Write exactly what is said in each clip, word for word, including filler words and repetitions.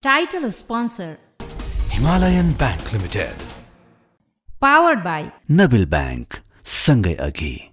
Title sponsor Himalayan Bank Limited. Powered by Nabil Bank. Sangai Agi.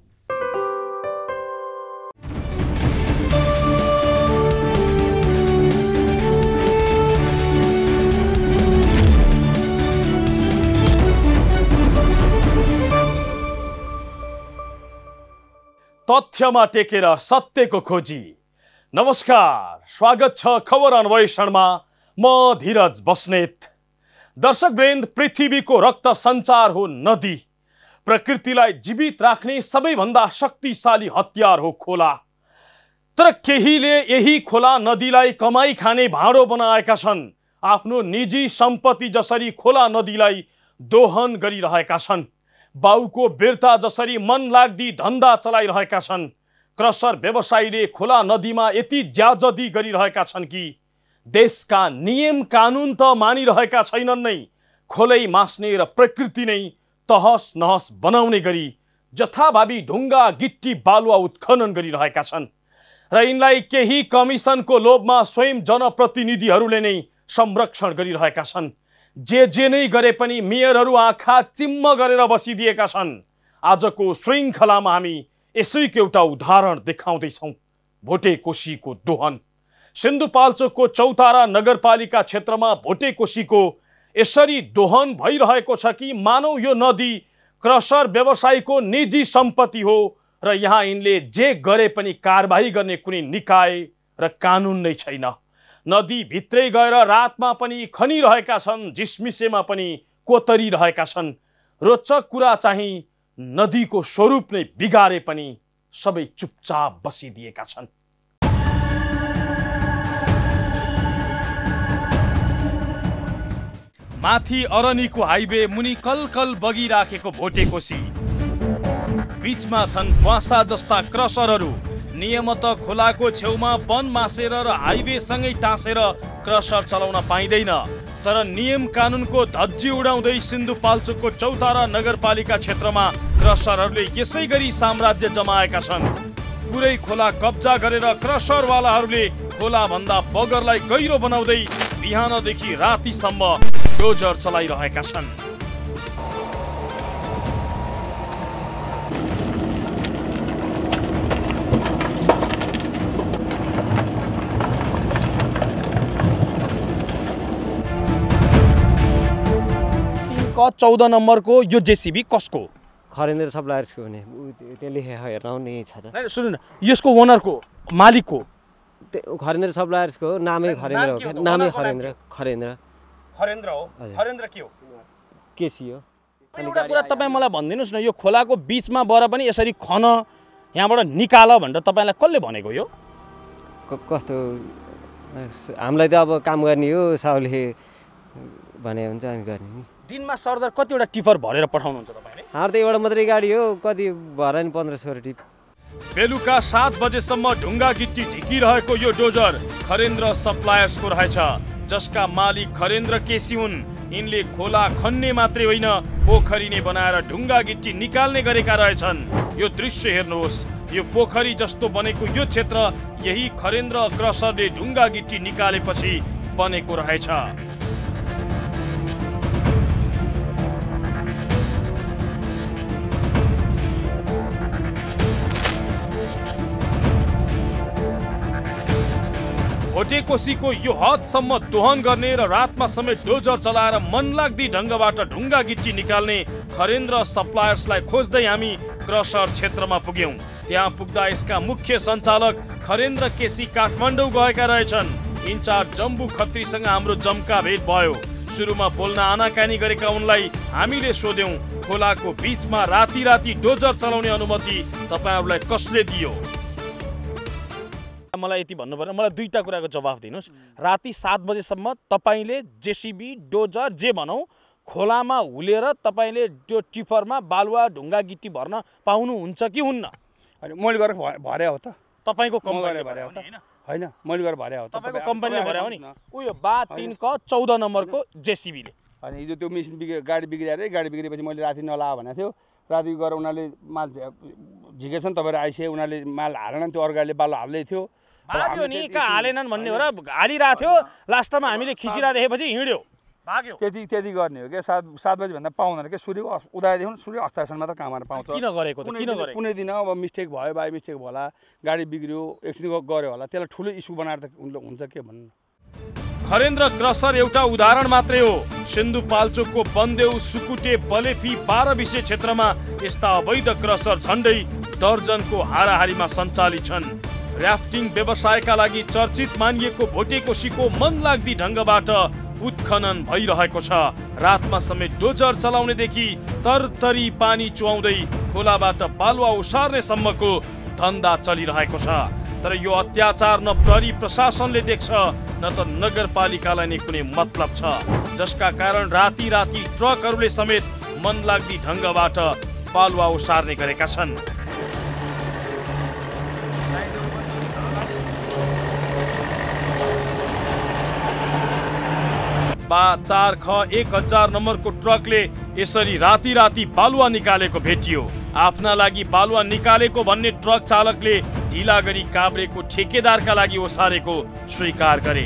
तथ्यमा टेकेर सत्यको खोजी। नमस्कार, स्वागत छ खबर अन्वेषणमा। म धीरज बस्नेत। दर्शकवृन्द, पृथ्वीको रक्त सञ्चार हो नदी। प्रकृतिलाई जीवित राख्ने सबैभन्दा शक्तिशाली हतियार हो खोला। तर केहीले यही खोला नदीलाई कमाई खाने भाँडो बनाएका छन्। आफ्नो निजी सम्पत्ति जसरी खोला नदीलाई दोहन गरिरहेका छन्। बाउको बिर्ता जसरी मन लाग्दी धन्दा चलाइरहेका छन्। क्रसर व्यवसायीले खोला नदीमा यति ज्याजदी गरिरहेका छन् कि देशका नियम कानुन त मानिरहेका छैनन् नै, खोलै मास्ने र प्रकृति नै तहस नहस बनाउने गरी जथाभावी ढुङ्गा गिट्टी बालुवा उत्खनन गरिरहेका छन्। र यिनलाई केही कमिसनको लोभमा स्वयं जनप्रतिनिधिहरूले नै संरक्षण गरिरहेका छन्। जे जे नै गरे पनि मेयरहरू आँखा चिम्म गरेर बसिदिएका छन्। आजको श्रृङ्खलामा हामी यसैको एउटा उदाहरण देखाउँदैछौँ, भोटेकोसीको दोहन। सिन्धुपाल्चोकको चौतारा नगरपालिका क्षेत्रमा भोटेकोसीको यसरी दोहन भइरहेको छ कि मानौ यो नदी क्रसर व्यवसायीको निजी सम्पत्ति हो र यहाँ यिनले जे गरे पनि कारबाही गर्ने कुनै निकाय र कानुन नै छैन। नदी भित्रै गएर रातमा पनि खनिरहेका छन्, झिसमिसेमा पनि कोतरिरहेका छन्। रोचक कुरा चाहिँ नदीको स्वरूप नै बिगारे पनि सबै चुपचाप बसिदिएका छन्। माथि अरनीको हाइवे मुनि कलकल बगिराखेको भोटेकोसी, बीचमा छन् वासा जस्ता क्रसरहरू। नियमत खोलाको छेउमा वन मासेर र हाइवेसँगै टाँसेर क्रसर चलाउन पाइँदैन। तर नियम कानुनको धज्जी उडाउँदै सिन्धुपाल्चोकको चौतारा नगरपालिका क्षेत्रमा क्रसरहरूले यसै गरी साम्राज्य जमाएका छन्। पुरै खोला कब्जा गरेर क्रसरवालाहरूले खोलाभन्दा बगरलाई गहिरो बनाउँदै बिहानदेखि रातिसम्म डोजर चलाइरहेका छन्। चौध नम्बरको यो जेसीबी कसको? खरेन्द्र सप्लायर्सको हुने त्यो लेखे हेर्न नि छ त। सुन्नु न, यसको ओनरको मालिकको खरेन्द्र सप्लायर्सको नामै खरेन्द्र हो। नामै खरेन्द्र खरेन्द्र खरेन्द्र हो। खरेन्द्र के हो? केसी हो। एउटा कुरा तपाईँ मलाई भनिदिनुहोस् न, यो खोलाको बिचमा बर पनि यसरी खन, यहाँबाट निकाल भनेर तपाईँलाई कसले भनेको? यो कस्तो हामीलाई त अब काम गर्ने हो, साउले भने हुन्छ अनि गर्ने नि। दिनमा सरदार कतिवटा टिफर भरेर पठाउनुहुन्छ तपाईँले? हार त एउटा मात्रै गाडी हो, कति भर नि पन्ध्र सौ टिप। बेलुका सात बजेसम्म ढुङ्गा गिट्टी झिकिरहेको यो डोजर खरेन्द्र सप्लायर्सको रहेछ, जसका मालिक खरेन्द्र केसी हुन्। यिनले खोला खन्ने मात्रै होइन, पोखरी नै बनाएर ढुङ्गा गिट्टी निकाल्ने गरेका रहेछन्। यो दृश्य हेर्नुहोस्, यो पोखरी जस्तो बनेको यो क्षेत्र यही खरेन्द्र क्रसरले ढुङ्गा गिट्टी निकालेपछि बनेको रहेछ। भोटेकोसीको यो हदसम्म दोहन गर्ने र रातमा समेत डोजर चलाएर मनलाग्दी ढङ्गबाट ढुङ्गा गिट्टी निकाल्ने खरेन्द्र सप्लायर्सलाई खोज्दै हामी क्रसर क्षेत्रमा पुग्यौं। त्यहाँ पुग्दा यसका मुख्य सञ्चालक खरेन्द्र केसी काठमाडौँ गएका रहेछन्। इन्चार्ज जम्बु खत्रीसँग हाम्रो जम्का भेट भयो। सुरुमा बोल्न आनाकानी गरेका उनलाई हामीले सोध्यौं, खोलाको बीचमा राति राति डोजर चलाउने अनुमति तपाईँहरूलाई कसले दियो? मलाई यति भन्नु पर्यो, मलाई दुईटा कुराको जवाफ दिनुहोस्। राति सात बजेसम्म तपाईँले जेसीबी डोजर जे भनौँ खोलामा हुलेर तपाईँले त्यो टिफरमा बालुवा ढुङ्गा गिट्टी भर्न पाउनुहुन्छ कि हुन्न? मैले गरेर भरे हो त। तपाईँको कम्पनीले भरे हो त होइन? मैले गरेर भरे हो त। तपाईँको कम्पनीले भरे हो नि? उयो बा तीन क चौध नम्बरको जेसीबीले। अनि हिजो त्यो मेसिन बिग्रे गाडी बिग्रियो अरे, गाडी बिग्रेपछि मैले राति नला भनेको थियो। राति गएर उनीहरूले माल झिकेछन्, तपाईँहरू आइसके उनीहरूले माल हालेन, त्यो अर्को गाडीले बालु हाल्दै थियो। भाग्यो नि कहाँ हालेनन् भन्ने हो र हालिरहेको थियो लास्टमा हामीले खिचिरहेको देखेपछि हिँड्यो भाग्यो त्यति त्यति गर्ने हो क्या सात सात बजीभन्दा पाउँदैन क्या सूर्य उदयदेखि सूर्य अस्तासम्म मात्र काम गर्न पाउँछ किन गरेको त किन गरेको कुनै दिन अब मिस्टेक भयो बाई मिस्टेक होला गाडी बिग्रियो एक्सिडेन्ट गऱ्यो होला त्यसलाई ठुलो इस्यु बनाएर त हुन्छ के भन्नु खरेन्द्र क्रसर एउटा उदाहरण मात्रै हो सिन्धुपाल्चोकको बन्देउ सुकुटे बलेफी बाह्र विषय क्षेत्रमा यस्ता अवैध क्रसर झण्डै दर्जनको हाराहारीमा सञ्चालित छन् र्याफ्टिङ व्यवसायका लागि चर्चित मानिएको भोटेकोसीको मनलाग्दी ढङ्गबाट उत्खनन भइरहेको छ रातमा समेत डोजर चलाउनेदेखि तरतरी पानी चुहाउँदै खोलाबाट बालुवा ओसार्ने सम्मको धन्दा चलिरहेको छ तर यो अत्याचार न प्रहरी प्रशासनले देख्छ न त नगरपालिकालाई नै कुनै मतलब छ जसका कारण राति राति ट्रकहरूले समेत मनलाग्दी ढङ्गबाट बालुवा ओसार्ने गरेका छन् बा चार ख एक हजार नम्बरको ट्रकले यसरी राति राति बालुवा निकालेको भेटियो आफ्ना लागि बालुवा निकालेको भन्ने ट्रक चालकले ढिला गरी काभ्रेको ठेकेदारका लागि ओसारेको स्वीकार गरे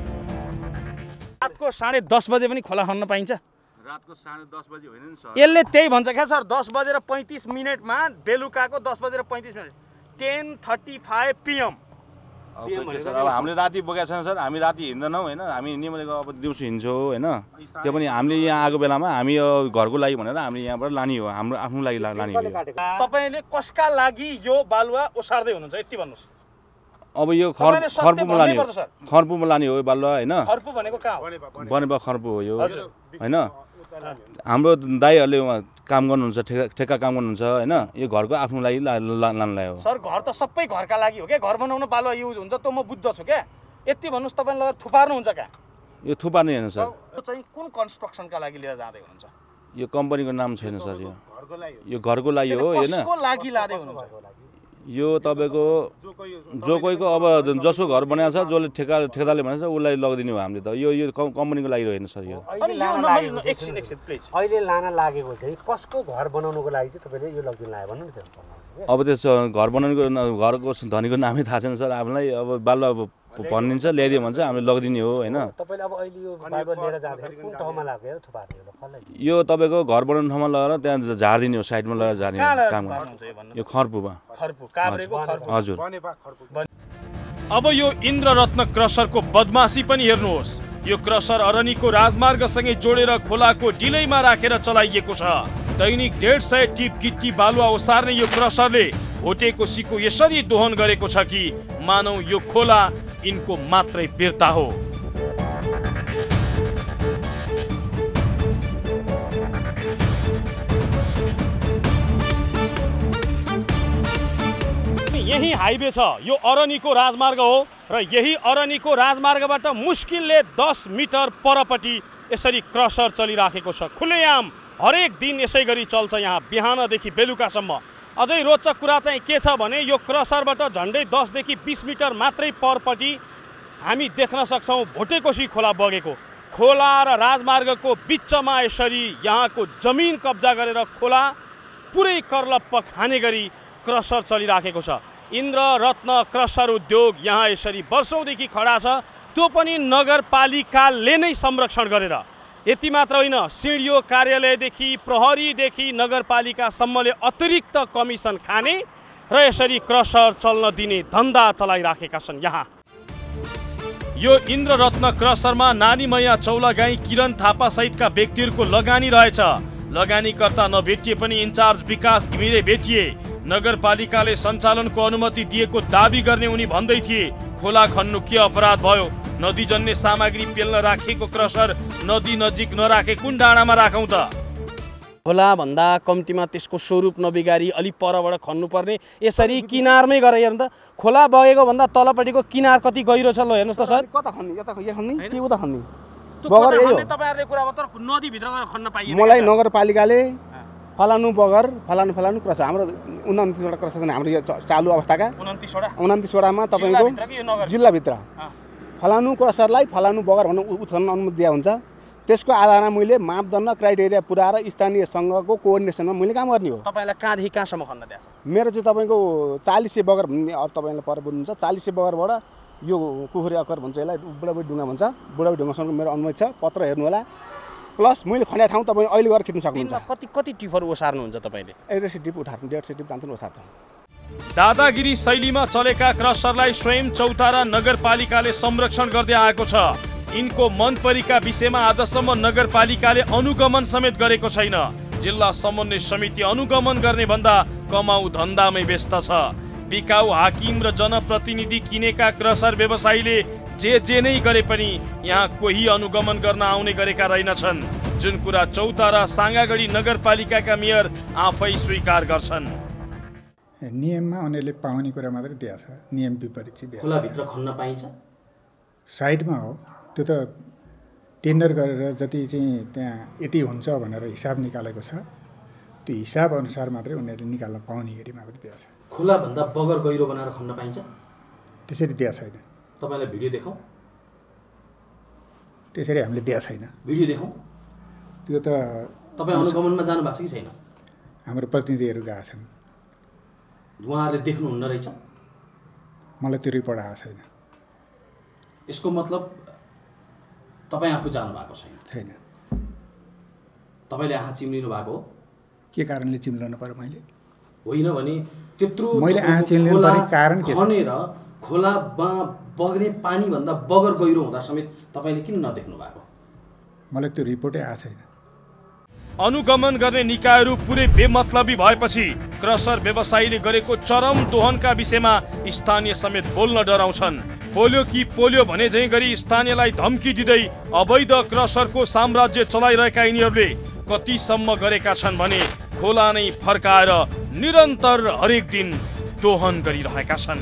रातको साढे दस बजे पनि खोला खन्न पाइन्छ रातको साढे दस बजे होइन नि सर यसले त्यही भन्छ क्या सर दस बजेर पैँतिस मिनटमा बेलुकाको दस बजेर पैँतिस minute ten thirty five PM अब हामीले राति बोकेको छैन सर हामी राति हिँड्दैनौँ होइन हामी निमलेको अब दिउँसो हिँड्छौँ होइन त्यो पनि हामीले यहाँ आएको बेलामा हामी घरको लागि भनेर हामीले यहाँबाट लाने हो हाम्रो आफ्नो लागि लाने हो तपाईँले कसका लागि यो बालुवा ओसार्दै हुनुहुन्छ यति भन्नुहोस् अब यो खर खर्पुमा लाने हो खर्पुमा लाने हो बालुवा होइन खर्पु भनेको कहाँ हो बनेपा खर्पु हो यो होइन हाम्रो दाइहरूले उहाँ काम गर्नुहुन्छ ठेका ठेक्का काम गर्नुहुन्छ होइन यो घरको आफ्नो लागि लानलाई हो सर घर त सबै घरका लागि हो क्या घर बनाउन बालुवा युज हुन्छ त म बुझ्दछु क्या यति भन्नुहोस् तपाईँले लगेर थुपार्नुहुन्छ क्या यो थुपार्ने होइन सर यो चाहिँ कुन कन्स्ट्रक्सनका लागि लिएर जाँदै हुनुहुन्छ यो कम्पनीको नाम छैन सर यो यो घरको लागि हो होइन कसको लागि लाँदै हुनुहुन्छ यो तपाईँको जो कोहीको अब जसको घर बनाएको छ जसले ठेका ठेकेदारले भनेको छ उसलाई लगिदिने हो हामीले त यो यो कम्पनीको लागि होइन सर यो अहिले लान लागेको चाहिँ कसको घर बनाउनुको लागि चाहिँ तपाईँले यो लगिदिनु लाग्यो भन्नु नि अब त्यो घर बनाउनुको घरको धनीको नामै थाहा छैन सर हामीलाई अब बालुवा भनिदिन्छ ल्याइदियो भने चाहिँ हामीले लगिदिने हो होइन तपाईँले अब अहिले यो बालुवा लिएर जाँदाखेरि कुन ठाउँमा लाग्यो थुपार्ने यो तपाईँको घर बनाउने ठाउँमा लगेर त्यहाँ झारिदिने हो साइडमा लगेर झार्ने काम यो खर्पुमा हजुर अब यो इन्द्ररत्न क्रसरको बदमासी पनि हेर्नुहोस् यो क्रसर अरनीको राजमार्गसँगै जोडेर खोलाको डिलैमा राखेर चलाइएको छ दैनिक डेढ सय टिप गिट्टी बालुवा ओसार्ने यो क्रसरले भोटेकोसीको यसरी दोहन गरेको छ कि मानौ यो खोला यिनको मात्रै बिर्ता हो यही हाइवे छ यो अरनीको राजमार्ग हो र यही अरनीको राजमार्गबाट मुस्किलले दस मिटर परपट्टि यसरी क्रसर चलिराखेको छ खुलेआम हरेक दिन यसै गरी चल्छ यहाँ बिहानदेखि बेलुकासम्म अझै रोचक कुरा चाहिँ के छ भने यो क्रसरबाट झन्डै दसदेखि बिस मिटर मात्रै परपट्टि हामी देख्न सक्छौँ भोटेकोसी खोला बगेको खोला र राजमार्गको बिचमा यसरी यहाँको जमिन कब्जा गरेर खोला पुरै कर्लप्प खाने गरी क्रसर चलिराखेको छ इन्द्ररत्न क्रसर उद्योग यहाँ यसरी वर्षौँदेखि खडा छ त्यो पनि नगरपालिकाले नै संरक्षण गरेर यति मात्र होइन सिडिओ कार्यालयदेखि प्रहरीदेखि नगरपालिकासम्मले अतिरिक्त कमिसन खाने र यसरी क्रसर चल्न दिने धन्दा चलाइराखेका छन् यहाँ यो इन्द्ररत्न क्रसरमा नानीमया चौलागाई किरण थापा सहितका व्यक्तिहरूको लगानी रहेछ लगानीकर्ता नभेटिए पनि इन्चार्ज विकास घिमिरे भेटिए नगरपालिकाले सञ्चालनको अनुमति दिएको दाबी गर्ने उनी भन्दै थिए खोला खन्नु के अपराध भयो नदीजन्य सामग्री पेल्न राखेको क्रसर नदी नजिक नराखे कुन डाँडामा राखौँ त खोला भन्दा कम्तीमा त्यसको स्वरूप नबिगारी अलि परबाट खन्नुपर्ने यसरी किनारमै गरेर हेर्नु त खोला बगेको भन्दा तलपट्टिको किनार कति गहिरो छ ल हेर्नुहोस् त सर कता खन्ने यता खन्ने के उता खन्ने बगर यही हो तपाईहरुले कुरा मात्र नदी भित्र गएर खन्न पाइएन मलाई नगरपालिकाले फलानु बगर फलानु फलानु क्रस हाम्रो उन्तिस वटा क्रस छन् हाम्रो यो चालु अवस्थाका उन्तिस वटा उन्तिस वटामा तपाईको जिल्ला भित्र फलानु क्रसरलाई फलानु बगर भन्ने उत्खनन अनुमति दिया हुन्छ त्यसको आधारमा मैले मापदण्ड क्राइटेरिया पुऱ्याएर स्थानीय सङ्घको कोअर्डिनेसनमा मैले काम गर्ने हो। तपाईँलाई कहाँदेखि कहाँसम्म खन्न दिएको छ? मेरो चाहिँ तपाईँको चालिसे बगर भन्ने अब तपाईँलाई पर बुझ्नुहुन्छ, चालिसे बगरबाट यो कुखुरी अकर भन्छ यसलाई, बुढाबुढी ढुङ्गा भन्छ, बुढाबुढी ढुङ्गासँग मेरो अनुमति छ, पत्र हेर्नु होला। प्लस मैले खन्या ठाउँ तपाईँ अहिले गएर खिच्न सक्नुहुन्छ। कति कति टिफर ओसार्नुहुन्छ तपाईँले? एक सय टिप उठार्छौँ, डेढ सय टिप जान्छन् ओसार्छौँ। दादागिरी शैलीमा चलेका क्रसरलाई स्वयं चौतारा नगरपालिकाले संरक्षण गर्दै आएको छ। यिनको मनपरीका विषयमा आजसम्म नगरपालिकाले अनुगमन समेत गरेको छैन। जिल्ला समन्वय समिति अनुगमन गर्ने भन्दा कमाउ धन्दामै व्यस्त छ। बिकाउ हाकिम र जनप्रतिनिधि किनेका क्रसर व्यवसायीले जे जे नै गरे पनि यहाँ कोही अनुगमन गर्न आउने गरेका रहेनछन्, जुन कुरा चौतारा साङ्गागढी नगरपालिकाका मेयर आफै स्वीकार गर्छन्। नियममा उनीहरूले पाउने कुरा मात्रै दिएको छ, नियम विपरीत चाहिँ दिएको। खोलाभित्र खन्न पाइन्छ? साइडमा हो, त्यो त टेन्डर गरेर जति चाहिँ त्यहाँ यति हुन्छ भनेर हिसाब निकालेको छ, त्यो हिसाब अनुसार मात्रै उनीहरूले निकाल्न पाउने गरी मात्रै दिएको छ। खोलाभन्दा बगर गहिरो बनाएर खन्न पाइन्छ? त्यसरी दिएको छैन। तपाईँलाई भिडियो देखाउँ? त्यसरी हामीले दिएको छैन। भिडियो देखाउँ? त्यो त तपाईँ अनुगमनमा जानु भएको छ कि छैन? हाम्रो प्रतिनिधिहरू गएका छन्। उहाँहरूले देख्नुहुन्न रहेछ? मलाई त्यो रिपोर्ट आएको छैन। यसको मतलब तपाईँ आफू जानु भएको छैन? छैन। तपाईँले आँखा चिम्लिनु भएको हो? के कारणले चिम्लाउनु पर्यो मैले? होइन भने त्यत्रो मैले आँखा चिम्लिनु पर्ने कारण के छ? खनेर खोलामा बग्ने पानीभन्दा बगर गहिरो हुँदा समेत तपाईँले किन नदेख्नु भएको? मलाई त्यो रिपोर्टै आएको छैन। अनुगमन गर्ने निकायहरू पुरै बेमतलबी भएपछि क्रसर व्यवसायीले गरेको चरम दोहनका विषयमा स्थानीय समेत बोल्न डराउँछन्। पोलियो कि पोलियो भने झैँ गरी स्थानीयलाई धम्की दिँदै अवैध क्रसरको साम्राज्य चलाइरहेका यिनीहरूले कतिसम्म गरेका छन् भने खोला नै फर्काएर निरन्तर हरेक दिन दोहन गरिरहेका छन्।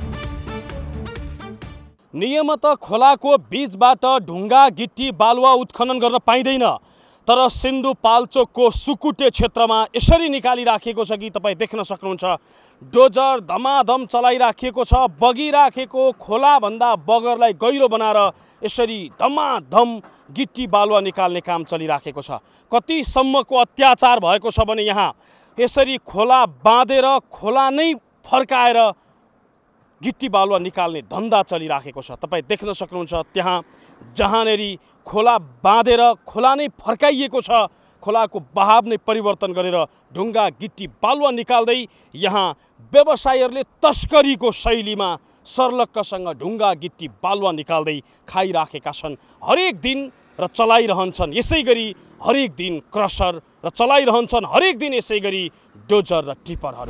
नियमतः खोलाको बीचबाट ढुङ्गा गिट्टी बालुवा उत्खनन गर्न पाइँदैन, तर सिन्धुपाल्चोकको सुकुटे क्षेत्रमा यसरी निकालिराखेको छ कि तपाईँ देख्न सक्नुहुन्छ। डोजर धमाधम चलाइराखेको छ, बगिराखेको खोलाभन्दा बगरलाई गहिरो बनाएर यसरी धमाधम गिट्टी बालुवा निकाल्ने काम चलिराखेको छ। कतिसम्मको अत्याचार भएको छ भने यहाँ यसरी खोला बाँधेर खोला नै फर्काएर गिट्टी बालुवा निकाल्ने धन्दा चलिराखेको छ। तपाईँ देख्न सक्नुहुन्छ त्यहाँ जहाँनेरि खोला बाँधेर खोला नै फर्काइएको छ, खोलाको बहाव नै परिवर्तन गरेर ढुङ्गा गिट्टी बालुवा निकाल्दै यहाँ व्यवसायीहरूले तस्करीको शैलीमा सर्लक्कसँग ढुङ्गा गिट्टी बालुवा निकाल्दै खाइराखेका छन्। हरेक दिन र चलाइरहन्छन् यसै गरी हरेक दिन क्रसर र चलाइरहन्छन् हरेक दिन यसै गरी डोजर र टिपरहरू।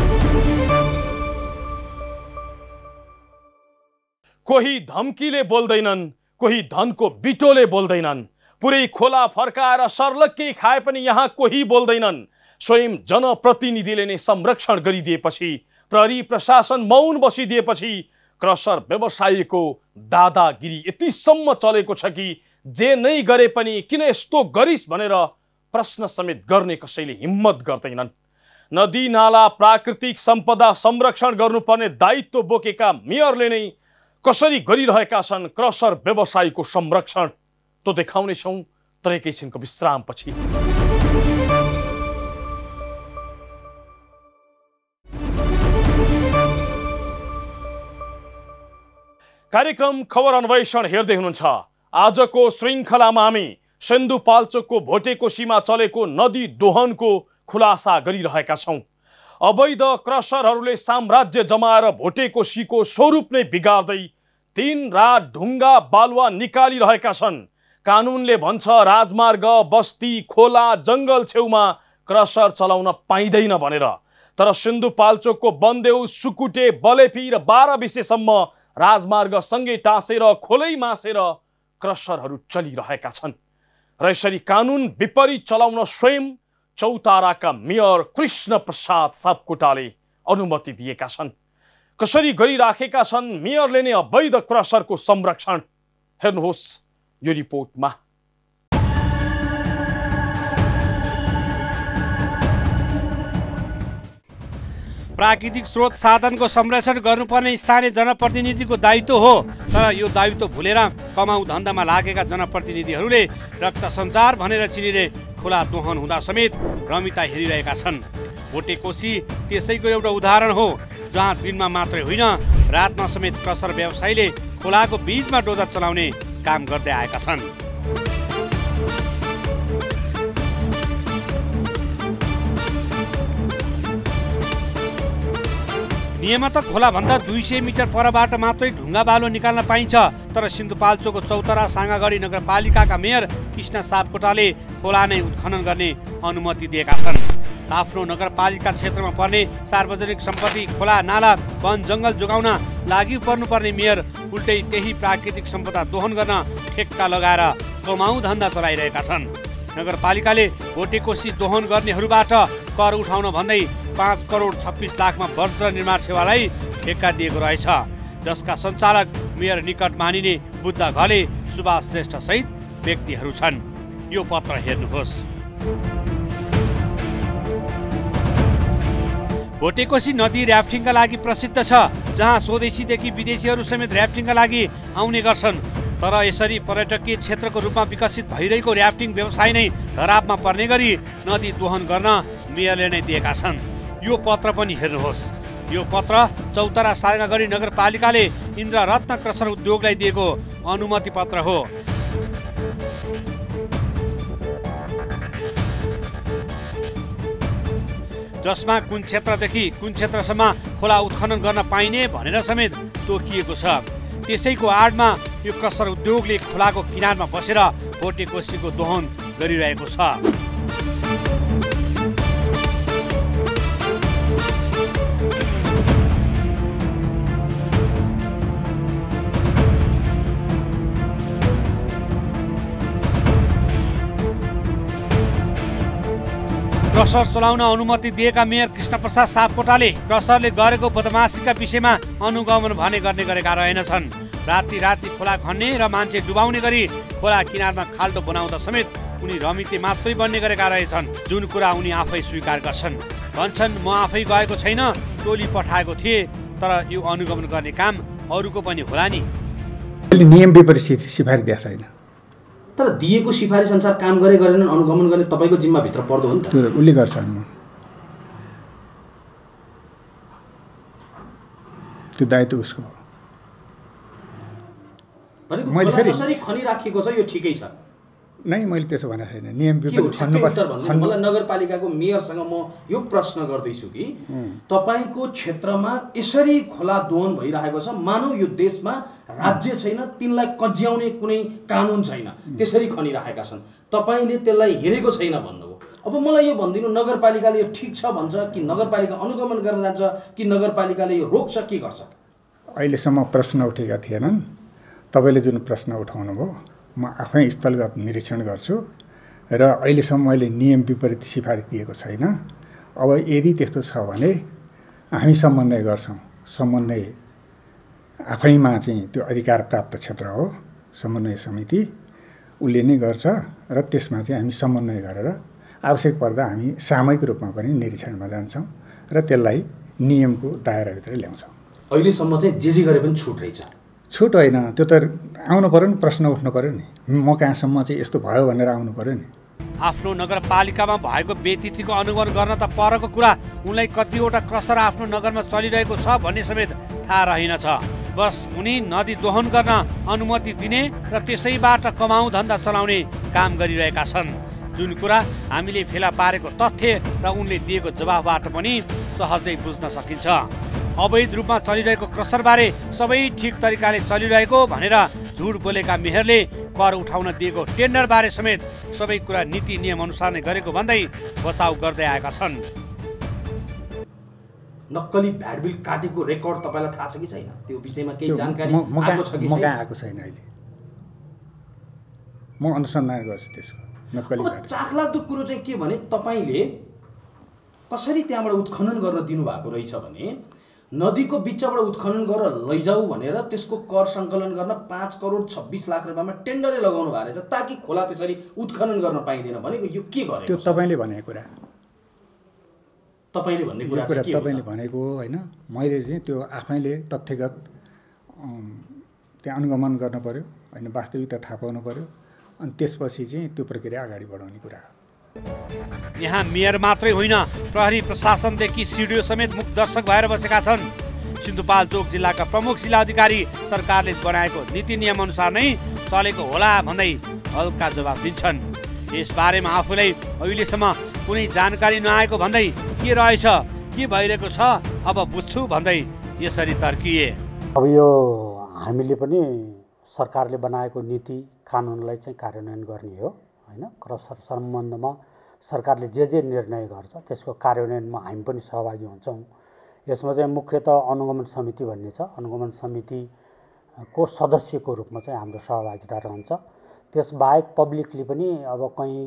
कोही धम्कीले बोल्दैनन्, कोही धनको बिटोले बोल्दैनन्। पुरै खोला फर्काएर सर्लक्कै खाए पनि यहाँ कोही बोल्दैनन्। स्वयं जनप्रतिनिधिले नै संरक्षण गरिदिएपछि, प्रहरी प्रशासन मौन बसिदिएपछि क्रसर व्यवसायीको दादागिरी यतिसम्म चलेको छ कि जे नै गरे पनि किन यस्तो गरिस् भनेर प्रश्न समेत गर्ने कसैले हिम्मत गर्दैनन्। नदी नाला प्राकृतिक सम्पदा संरक्षण गर्नुपर्ने दायित्व बोकेका मेयरले नै कसरी गरिरहेका छन् क्रसर व्यवसायीको संरक्षण, तो देखाउनेछौँ तर एकैछिनको विश्रामपछि। कार्यक्रम खबर अन्वेषण हेर्दै हुनुहुन्छ। आजको श्रृङ्खलामा हामी सिन्धुपाल्चोकको भोटेकोसीमा चलेको नदी दोहनको खुलासा गरिरहेका छौँ। अवैध क्रसरहरूले साम्राज्य जमाएर भोटेकोसीको स्वरूप नै बिगार्दै दिन रात ढुङ्गा बालुवा निकालिरहेका छन्। कानुनले भन्छ राजमार्ग, बस्ती, खोला, जङ्गल छेउमा क्रसर चलाउन पाइँदैन भनेर, तर सिन्धुपाल्चोकको बन्देउ, सुकुटे, बलेफी र बाह्र विशेषम्म राजमार्गसँगै टाँसेर खोलै मासेर क्रसरहरू चलिरहेका छन्। र यसरी कानुन विपरीत चलाउन स्वयं चौताराका मेयर कृष्ण प्रसाद सापकोटाले अनुमति दिएका छन्। कसरी गरिराखेका छन् मेयरले नै अवैध क्रसरको संरक्षण, हेर्नुहोस् यो रिपोर्टमा। प्राकृतिक स्रोत साधनको संरक्षण गर्नुपर्ने स्थानीय जनप्रतिनिधिको दायित्व हो, तर यो दायित्व भुलेर कमाउ धन्दामा लागेका जनप्रतिनिधिहरूले रक्त सञ्चार भनेर चिनिने खोला दोहन हुँदा समेत रमिता हेरिरहेका छन्। भोटेकोशी त्यसैको एउटा उदाहरण हो, जहाँ दिनमा मात्रै होइन रातमा समेत क्रसर व्यवसायीले खोलाको बीचमा डोजर चलाउने काम गर्दै आएका छन्। नियमतः खोलाभन्दा दुई सय मिटर परबाट मात्रै ढुङ्गा बालो निकाल्न पाइन्छ, तर सिन्धुपाल्चोकको चौतारा साँगागढी नगरपालिकाका मेयर कृष्ण सापकोटाले खोला नै उत्खनन गर्ने अनुमति दिएका छन्। आफ्नो नगरपालिका क्षेत्रमा पर्ने सार्वजनिक सम्पत्ति खोला नाला वन जङ्गल जोगाउन लागि पर्नुपर्ने मेयर उल्टै त्यही प्राकृतिक सम्पदा दोहन गर्न ठेक्का लगाएर कमाउ धन्दा चलाइरहेका छन्। नगरपालिकाले भोटेकोशी दोहन गर्नेहरूबाट कर उठाउन भन्दै पाँच करोड छब्बिस लाखमा वज्र निर्माण सेवालाई ठेक्का दिएको रहेछ, जसका सञ्चालक मेयर निकट मानिने बुद्ध घले, सुभाष श्रेष्ठ सहित व्यक्तिहरू छन्। यो पत्र हेर्नुहोस्। भोटेकोशी नदी र्याफ्टिङका लागि प्रसिद्ध छ, जहाँ स्वदेशीदेखि विदेशीहरू समेत र्याफ्टिङका लागि आउने गर्छन्। तर यसरी पर्यटकीय क्षेत्रको रूपमा विकसित भइरहेको र्याफ्टिङ व्यवसाय नै धरापमा पर्ने गरी नदी दोहन गर्न मेयरले नै दिएका छन्। यो पत्र पनि हेर्नुहोस्। यो पत्र चौतारा साँगागढी नगरपालिकाले इन्द्ररत्न क्रसर उद्योगलाई दिएको अनुमति पत्र हो। जसमा कुन क्षेत्रदेखि कुन क्षेत्रसम्म खोला उत्खनन गर्न पाइने भनेर समेत तोकिएको छ। त्यसैको आडमा यो क्रसर उद्योगले खोलाको किनारमा बसेर भोटेकोशीको दोहन गरिरहेको छ। क्रसर चलाउन अनुमति दिएका मेयर कृष्ण प्रसाद सापकोटाले क्रसरले गरेको बदमासीका विषयमा अनुगमन भने गर्ने गरेका रहेनछन्। राति राति खोला खन्ने र मान्छे डुबाउने गरी खोला किनारमा खाल्डो बनाउँदा समेत उनी रमिते मात्रै बन्ने गरेका रहेछन्, जुन कुरा उनी आफै स्वीकार गर्छन्। भन्छन्, म आफै गएको छैन, टोली पठाएको थिएँ, तर यो अनुगमन गर्ने काम अरूको पनि होला नि। नियम विपरीत सिफारिस दिएको छैन, तर दिएको सिफारिस अनुसार काम गरे गरेनन् अनुगमन गर्ने तपाईँको जिम्माभित्र पर्दो हो नि त। उसले गर्छ अनुगमन, त्यो दायित्व उसको हो। मैले फेरि कसरी खनी राखेको छ यो ठिकै छ नै, मैले त्यसो भनेको छैन। नियम विपरीत खन्नुपर्छ। मलाई नगरपालिकाको मेयरसँग म यो प्रश्न गर्दैछु कि तपाईँको क्षेत्रमा यसरी खोला दोहन भइरहेको छ, मानौ यो देशमा राज्य छैन, तिनलाई कज्याउने कुनै कानुन छैन, त्यसरी खनिरहेका छन्, तपाईँले त्यसलाई हेरेको छैन भन्नुभयो। अब मलाई यो भनिदिनु, नगरपालिकाले यो ठिक छ भन्छ कि नगरपालिका अनुगमन गर्न जान्छ कि नगरपालिकाले यो रोक्छ, के गर्छ? अहिलेसम्म प्रश्न उठेका थिएनन्। तपाईँले जुन प्रश्न उठाउनु भयो, म आफै स्थलगत निरीक्षण गर्छु र अहिलेसम्म मैले नियम विपरीत सिफारिस दिएको छैन। अब यदि त्यस्तो छ भने हामी समन्वय गर्छौँ। समन्वय आफैमा चाहिँ त्यो अधिकार प्राप्त क्षेत्र हो, समन्वय समिति उसले नै गर्छ र त्यसमा चाहिँ हामी समन्वय गरेर आवश्यक पर्दा हामी सामूहिक रूपमा पनि निरीक्षणमा जान्छौँ र त्यसलाई नियमको दायराभित्र ल्याउँछौँ। अहिलेसम्म चाहिँ जे जे गरे पनि छुट रहेछ? छुट होइन, त्यो त आउनु पऱ्यो नि, प्रश्न उठ्नु पऱ्यो नि, म कहाँसम्म चाहिँ यस्तो भयो भनेर आउनु पऱ्यो नि। आफ्नो नगरपालिकामा भएको व्यतिथिको अनुगमन गर्न त परको कुरा, उनलाई कतिवटा क्रसर आफ्नो नगरमा चलिरहेको छ भन्ने समेत थाहा रहेनछ। बस उनी नदी दोहन गर्न अनुमति दिने र त्यसैबाट कमाउ धन्दा चलाउने काम गरिरहेका छन्, जुन कुरा हामीले फेला पारेको तथ्य र उनले दिएको जवाफबाट पनि सहजै बुझ्न सकिन्छ। अवैध रूपमा चलिरहेको क्रसरबारे सबै ठिक तरिकाले चलिरहेको भनेर झुट बोलेका मेयरले कर उठाउन दिएको टेन्डरबारे समेत सबै कुरा नीति नियम अनुसार नै गरेको भन्दै बचाउ गर्दै आएका छन्। नक्कली भ्याट बिल काटेको रेकर्ड तपाईँलाई थाहा छ कि छैन? त्यो विषयमा केही जानकारी आएको छ कि छैन? म कहाँ आएको छैन अहिले, म अनुसन्धान गर्छु त्यसको नक्कली भ्याट। चाखलाग्दो कुरो चाहिँ के भने तपाईँले कसरी त्यहाँबाट उत्खनन गर्न दिनुभएको रहेछ भने नदीको बिचबाट उत्खनन गरेर लैजाऊ भनेर त्यसको कर सङ्कलन गर्न पाँच करोड छब्बिस लाख रुपियाँमा टेन्डरै लगाउनु भएको रहेछ, ताकि खोला त्यसरी उत्खनन गर्न पाइँदैन भनेको यो के गरेको? त्यो तपाईँले भनेको कुरा। तपाईले भन्ने कुरा कुरा चाहिँ के हो तपाईँले भनेको होइन मैले चाहिँ त्यो आफैले तथ्यगत त्यहाँ अनुगमन गर्नु पर्यो होइन वास्तविकता थाहा पाउनु पर्यो अनि त्यसपछि चाहिँ त्यो प्रक्रिया अगाडि बढाउने कुरा हो। यहाँ मेयर मात्रै होइन प्रहरी प्रशासनदेखि सिडिओ समेत मुख दर्शक भएर बसेका छन्। सिन्धुपाल्चोक जिल्लाका प्रमुख जिल्ला अधिकारी सरकारले बनाएको नीति नियम अनुसार नै चलेको होला भन्दै हल्का जवाफ दिन्छन्। यसबारेमा आफूलाई अहिलेसम्म कुनै जानकारी नआएको भन्दै के रहेछ के भइरहेको छ अब बुझ्छु भन्दै यसरी तर्किए। अब यो हामीले पनि सरकारले बनाएको नीति कानुनलाई चाहिँ कार्यान्वयन गर्ने हो होइन। क्रसर सम्बन्धमा सरकारले जे जे निर्णय गर्छ त्यसको कार्यान्वयनमा हामी पनि सहभागी हुन्छौँ। यसमा चाहिँ मुख्यतः अनुगमन समिति भन्ने छ। अनुगमन समितिको सदस्यको रूपमा चाहिँ हाम्रो सहभागिता रहन्छ। त्यसबाहेक पब्लिकली पनि अब कहीँ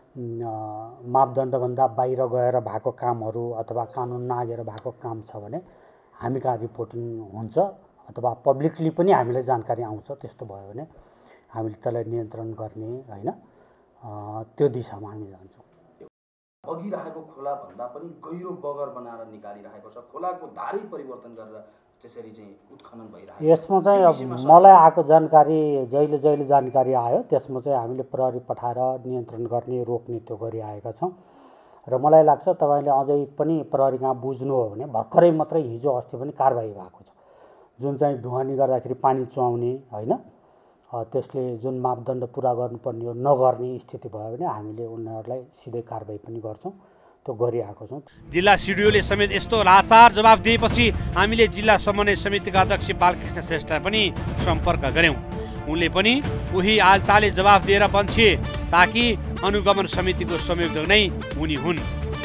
मापदण्डभन्दा बाहिर गएर भएको कामहरू अथवा कानुन नागेर भएको काम छ भने हामी कहाँ रिपोर्टिङ हुन्छ अथवा पब्लिकली पनि हामीलाई जानकारी आउँछ। त्यस्तो भयो भने हामीले त्यसलाई नियन्त्रण गर्ने होइन त्यो दिशामा हामी जान्छौँ। बगिरहेको खोला भन्दा पनि गहिरो बगर बनाएर निकालिरहेको छ। खोलाको धारै परिवर्तन गरेर त्यसरी चाहिँ उत्खनन भइरहेको छ। यसमा चाहिँ अब मलाई आएको जानकारी जहिले जहिले जानकारी आयो त्यसमा चाहिँ हामीले प्रहरी पठाएर नियन्त्रण गर्ने रोक्ने त्यो गरिआएका छौँ। र मलाई लाग्छ तपाईँले अझै पनि प्रहरी कहाँ बुझ्नु हो भने भर्खरै मात्रै हिजो अस्ति पनि कारबाही भएको छ। जुन चाहिँ ढुवानी गर्दाखेरि पानी चुहाउने होइन त्यसले जुन मापदण्ड पुरा गर्नुपर्ने हो नगर्ने स्थिति भयो भने हामीले उनीहरूलाई सिधै कारबाही पनि गर्छौँ। त्यो गरिआएको छौँ। जिल्ला सिडिओले समेत यस्तो लाचार जवाफ दिएपछि हामीले जिल्ला समन्वय समितिका अध्यक्ष बालकृष्ण श्रेष्ठलाई पनि सम्पर्क गऱ्यौँ। उनले पनि उही आलताले जवाफ दिएर पन्छे ताकि अनुगमन समितिको संयोजक नै उनी हुन्।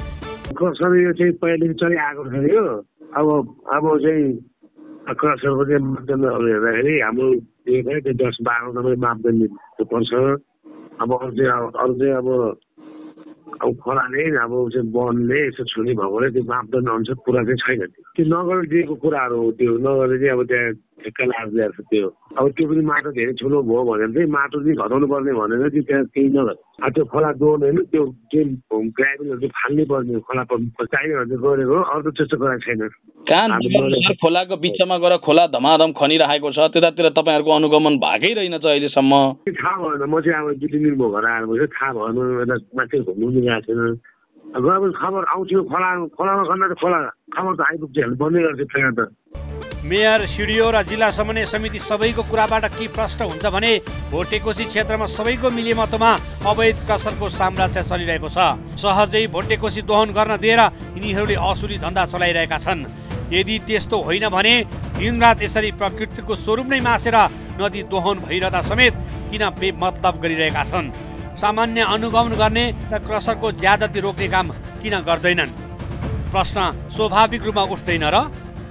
यो चाहिँ पहिले चलिआएको छ यो अब अब चाहिँ क्रसरको चाहिँ मापदण्डहरू हेर्दाखेरि हाम्रो त्यो दस बाह्र नम्बर मापदण्ड पर्छ। अब अरू चाहिँ अरू चाहिँ अब अब खोलाले अब चाहिँ वनले यसो छुने भएकोले त्यो मापदण्ड अनुसार कुरा चाहिँ छैन। त्यो नगरेर दिएको कुराहरू हो। त्यो नगरेर चाहिँ अब त्यहाँ ठेक्का लाग्दै छ। त्यो अब त्यो पनि माटो धेरै ठुलो भयो भनेर चाहिँ माटो चाहिँ घटाउनु पर्ने भनेर चाहिँ त्यहाँ केही नगरे त्यो खोला दोहोन होइन त्यो चाहिँ ग्राभेलहरू चाहिँ फाल्नै पर्ने खोला चाहिने भने चाहिँ गरेको अरू त त्यस्तो कुरा छैन। कान खोलाको बिचमा गएर खोला धमाधम खनिरहेको छ त्यतातिर तपाईँहरूको अनुगमन भएकै रहेनछ अहिलेसम्म। थाहा भएन। म चाहिँ अब दुई तिन दिन भयो घर आएर बस्यो थाहा भएन। यता मान्छे घुम्नु पनि गएको छैन। गएर खबर आउँथ्यो खोला खोलामा खन्दा त खोला खबर त आइपुग्छ हेर्नु पर्ने गर्छ फेरि त। मेयर सिडिओ र जिल्ला समन्वय समिति सबैको कुराबाट के प्रश्न हुन्छ भने भोटेकोशी क्षेत्रमा सबैको मिलेमतोमा अवैध क्रसरको साम्राज्य चलिरहेको छ। सहजै भोटेकोशी दोहन गर्न दिएर यिनीहरूले असुली धन्दा चलाइरहेका छन्। यदि त्यस्तो होइन भने दिनरात यसरी प्रकृतिको स्वरूप नै मासेर नदी दोहन भइरहँदा समेत किन बेमतलब गरिरहेका छन्? सामान्य अनुगमन गर्ने र क्रसरको ज्यादती रोक्ने काम किन गर्दैनन्? प्रश्न स्वाभाविक रूपमा उठ्दैन र?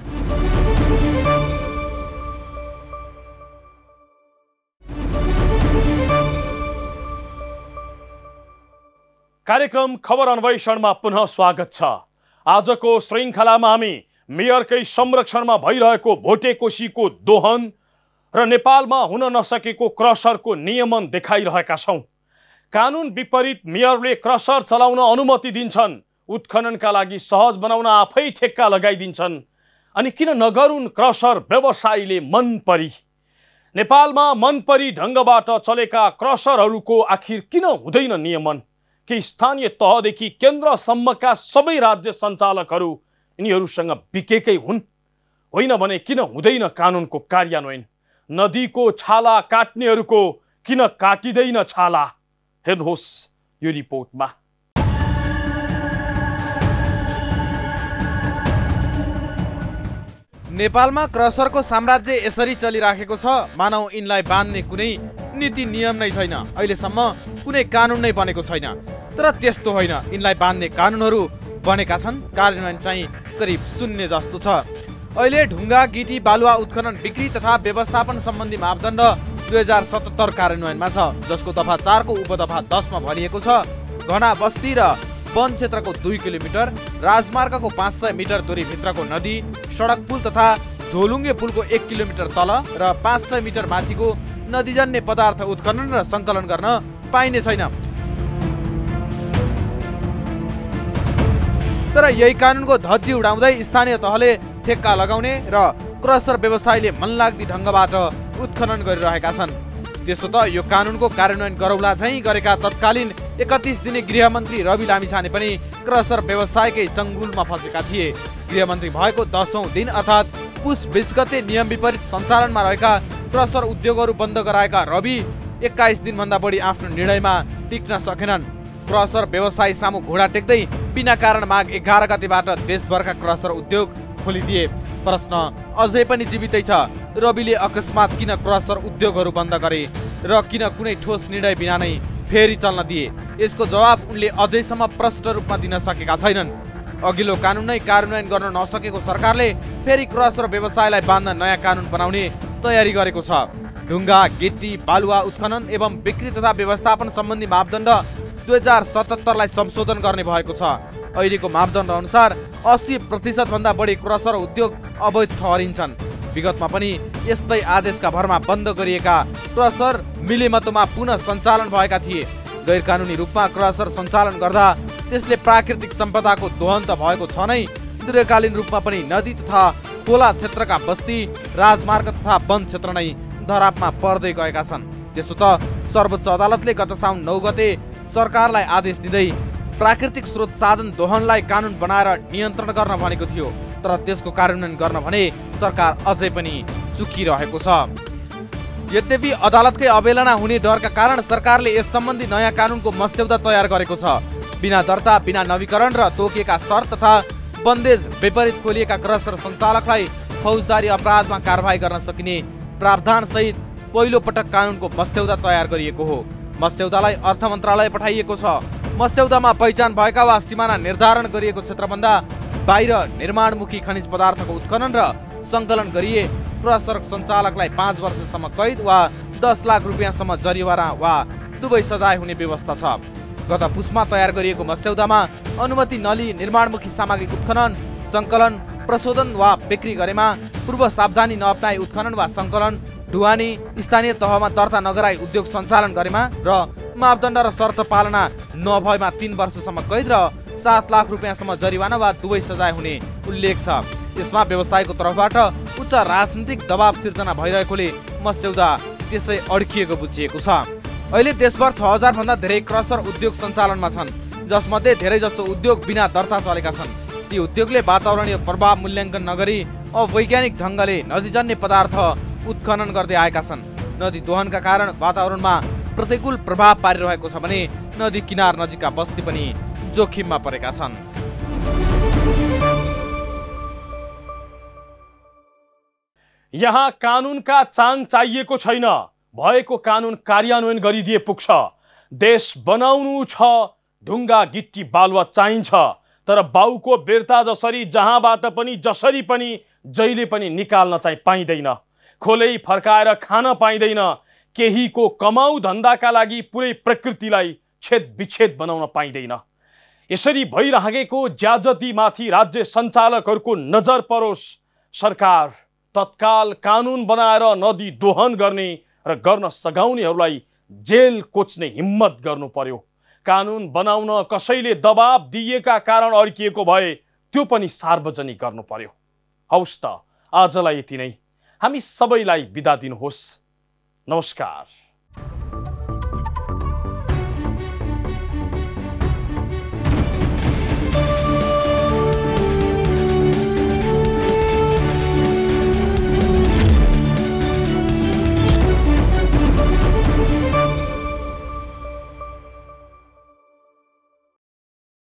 कार्यक्रम खबर अन्वेषणमा पुनः स्वागत छ। आजको श्रृङ्खलामा हामी मेयरकै संरक्षणमा भइरहेको भोटेकोशीको दोहन र नेपालमा हुन नसकेको क्रसरको नियमन देखाइरहेका छौँ। कानुन विपरीत मेयरले क्रसर चलाउन अनुमति दिन्छन्, उत्खननका लागि सहज बनाउन आफै ठेक्का लगाइदिन्छन्। अनि किन नगरून् क्रसर व्यवसायीले मन परी? नेपालमा मन परी ढङ्गबाट चलेका क्रसरहरूको आखिर किन हुँदैन नियमन? कि स्थानीय तहदेखि केन्द्रसम्मका सबै राज्य सञ्चालकहरू यिनीहरूसँग बिकेकै हुन्? होइन भने किन हुँदैन कानुनको कार्यान्वयन? नदीको छाला काट्नेहरूको किन काटिँदैन छाला? हेर्नुहोस् यो रिपोर्टमा। नेपालमा क्रसरको साम्राज्य यसरी चलिराखेको छ मानौ यिनलाई बाँध्ने कुनै नीति नियम नै छैन। अहिलेसम्म कुनै कानुन नै बनेको छैन। तर त्यस्तो होइन, यिनलाई बाँध्ने कानुनहरू बनेका छन्, कार्यान्वयन चाहिँ करिब शून्य जस्तो छ। अहिले ढुङ्गा गिटी बालुवा उत्खनन बिक्री तथा व्यवस्थापन सम्बन्धी मापदण्ड दुई हजार सतहत्तर कार्यान्वयनमा छ, जसको दफा चारको उपदफा दसमा भनिएको छ घना बस्ती र वन क्षेत्रको दुई किलोमिटर, राजमार्गको पाँच सय मिटर दूरीभित्रको नदी, सडक पुल तथा झोलुङ्गे पुलको एक किलोमिटर तल र पाँच सय मिटर माथिको नदीजन्य पदार्थ उत्खनन र सङ्कलन गर्न पाइने छैन। तर यही कानुनको धज्जी उडाउँदै स्थानीय तहले ठेक्का लगाउने र क्रसर व्यवसायीले मनलाग्दी ढङ्गबाट उत्खनन गरिरहेका छन्। त्यसो त यो कानुनको कार्यान्वयन गरौला झैँ गरेका तत्कालीन एकतीस दिने गृहमन्त्री रवि लामिछाने पनि क्रसर व्यवसायकै चङ्गुलमा फँसेका थिए। गृहमन्त्री भएको दसौँ दिन अर्थात् पुस बीस गते नियम विपरीत सञ्चालनमा रहेका क्रसर उद्योगहरू बन्द गराएका रवि एक्काइस दिनभन्दा बढी आफ्नो निर्णयमा टिक्न सकेनन्। क्रसर व्यवसायी सामु घोडा टेक्दै बिना कारण माघ एघार गतेबाट देशभरका क्रसर उद्योग खोलिदिए। प्रश्न अझै पनि जीवितै छ, रविले अकस्मात किन क्रसर उद्योगहरू बन्द गरे र किन कुनै ठोस निर्णय बिना नै फेरि चल्न दिए? यसको जवाब उनले अझैसम्म प्रष्ट रूपमा दिन सकेका छैनन्। अघिल्लो कानुन नै कार्यान्वयन गर्न नसकेको सरकारले फेरि क्रसर व्यवसायलाई बाँध्न नयाँ कानुन बनाउने तयारी गरेको छ। ढुङ्गा, गिट्टी, बालुवा उत्खनन एवं बिक्री तथा व्यवस्थापन सम्बन्धी मापदण्ड दुई हजार सतहत्तरलाई संशोधन गर्ने भएको छ। अहिलेको मापदण्ड अनुसार अस्सी प्रतिशत भन्दा बढी क्रसर उद्योग अवैध ठहरिन्छन्। विगतमा पनि यस्तै आदेशका भरमा बन्द गरिएका क्रसर मिलेमतोमा पुनः सञ्चालन भएका थिए। गैर कानुनी रूपमा क्रसर सञ्चालन गर्दा त्यसले प्राकृतिक सम्पदाको दोहन त भएको छ नै, दीर्घकालीन रूपमा पनि नदी तथा खोला क्षेत्रका बस्ती, राजमार्ग तथा वन क्षेत्र नै धरापमा पर्दै गएका छन्। त्यसो त सर्वोच्च अदालतले गत साउन नौ गते सरकारलाई आदेश दिँदै प्राकृतिक स्रोत साधन दोहनलाई कानुन बनाएर नियन्त्रण गर्न भनेको थियो, तर त्यसको कार्यान्वयन गर्न भने सरकार अझै पनि चुकिरहेको छ। यद्यपि अदालतकै अवहेलना हुने डरका कारण सरकारले यस सम्बन्धी नयाँ कानुनको मस्यौदा तयार गरेको छ। बिना दर्ता, बिना नवीकरण र तोकिएका शर्त तथा बन्देज विपरीत खोलिएका क्रसर सञ्चालकलाई फौजदारी अपराधमा कारबाही गर्न सकिने प्रावधान सहित पहिलो पटक कानुनको मस्यौदा तयार गरिएको हो। मस्यौदालाई अर्थ मन्त्रालय पठाइएको छ। मस्यौदामा पहिचान भएका वा सिमाना निर्धारण गरिएको क्षेत्रभन्दा बाहिर निर्माणमुखी खनिज पदार्थको उत्खनन र सङ्कलन गरिए क्रसर सञ्चालकलाई पाँच वर्षसम्म कैद वा दस लाख रुपियाँसम्म जरिवाना वा दुवै सजाय हुने व्यवस्था छ। गत पुसमा तयार गरिएको मस्यौदामा अनुमति नलिई निर्माणमुखी सामग्री उत्खनन, सङ्कलन, प्रशोधन वा बिक्री गरेमा पूर्व सावधानी नअपनाई उत्खनन वा सङ्कलन, ढुवानी, स्थानीय तहमा दर्ता नगराई उद्योग सञ्चालन गरेमा र मापदण्ड र शर्त पालना नभएमा तीन वर्षसम्म कैद र सात लाख रुपियाँसम्म जरिवाना वा दुवै सजाय हुने उल्लेख छ। यसमा व्यवसायको तर्फबाट उच्च राजनीतिक दबाव सिर्जना भइरहेकोले मस्यौदा त्यसै अड्किएको बुझिएको छ। अहिले देशभर छ हजार भन्दा धेरै क्रसर उद्योग सञ्चालनमा छन्, जसमध्ये धेरैजसो उद्योग बिना दर्ता चलेका छन्। ती उद्योगले वातावरणीय प्रभाव मूल्याङ्कन नगरी अवैज्ञानिक ढङ्गले नदीजन्य पदार्थ उत्खनन गर्दै आएका छन्। नदी दोहनका कारण वातावरणमा प्रतिकूल प्रभाव पारिरहेको छ भने नदी किनार नजिकका बस्ती पनि जोखिममा परेका छन्। यहाँ कानुनका चाङ चाहिएको छैन, भएको कानुन कार्यान्वयन गरिदिए पुग्छ। देश बनाउनु छ, ढुङ्गा, गिट्टी, बालुवा चाहिन्छ, तर बाउको बेर्ता जसरी जहाँबाट पनि जसरी पनि जहिले पनि निकाल्न चाहिँ पाइँदैन। खोलै फर्काएर खान पाइँदैन। केहीको कमाउ धन्दाका लागि पुरै प्रकृतिलाई छेद विच्छेद बनाउन पाइँदैन। यसरी भइरहेको ज्याजतीमाथि राज्य सञ्चालकहरूको नजर परोस्। सरकार तत्काल कानुन बनाएर नदी दोहन गर्ने र गर्न सघाउनेहरूलाई जेल कोच्ने हिम्मत गर्नु पर्यो। कानुन बनाउन कसैले दबाब दिएका कारण अड्किएको भए त्यो पनि सार्वजनिक गर्नु पर्यो। हौस् त, आजलाई यति नै। हामी सबैलाई बिदा दिनुहोस्। नमस्कार।